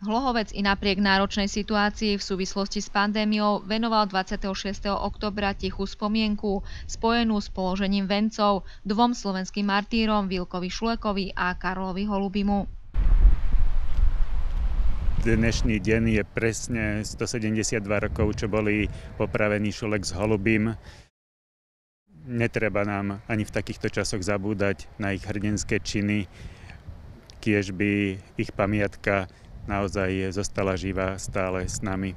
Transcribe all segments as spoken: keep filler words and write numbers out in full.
Hlohovec i napriek náročnej situácii v súvislosti s pandémiou venoval dvadsiateho šiesteho októbra tichú spomienku spojenú s položením vencov dvom slovenským martýrom Vilkovi Šulekovi a Karolovi Holubimu. Dnešný deň je presne stosedemdesiatdva rokov, čo boli popravení Šulek s Holubim. Netreba nám ani v takýchto časoch zabúdať na ich hrdinské činy, kiež by ich pamiatka naozaj zostala živá stále s nami.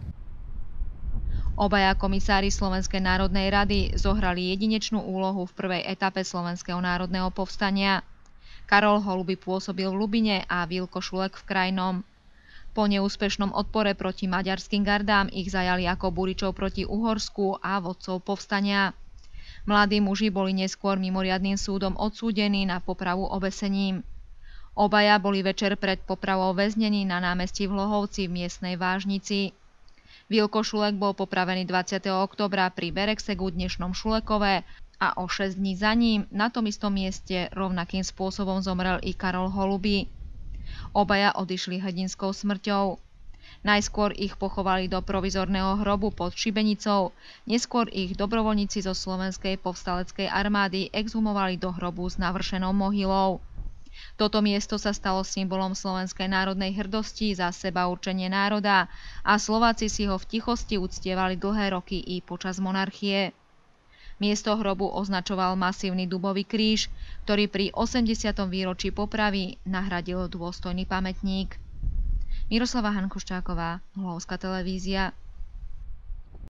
Obaja komisári Slovenskej národnej rady zohrali jedinečnú úlohu v prvej etape Slovenského národného povstania. Karol Holuby pôsobil v Lubine a Vilko Šulek v Krajnom. Po neúspešnom odpore proti maďarským gardám ich zajali ako buričov proti Uhorsku a vodcov povstania. Mladí muži boli neskôr mimoriadnym súdom odsúdení na popravu obesením. Obaja boli večer pred popravou väznení na námestí v Hlohovci v miestnej vážnici. Vilko Šulek bol popravený dvadsiateho októbra pri Berexegu dnešnom Šulekove a o šesť dní za ním na tom istom mieste rovnakým spôsobom zomrel i Karol Holuby. Obaja odišli hrdinskou smrťou. Najskôr ich pochovali do provizorného hrobu pod Šibenicou, neskôr ich dobrovoľníci zo Slovenskej povstaleckej armády exhumovali do hrobu s navršenou mohylou. Toto miesto sa stalo symbolom slovenskej národnej hrdosti za seba určenie národa a Slováci si ho v tichosti uctievali dlhé roky i počas monarchie. Miesto hrobu označoval masívny dubový kríž, ktorý pri osemdesiatom výročí popravy nahradil dôstojný pamätník. Miroslava Hankuščáková, Hlohovská televízia.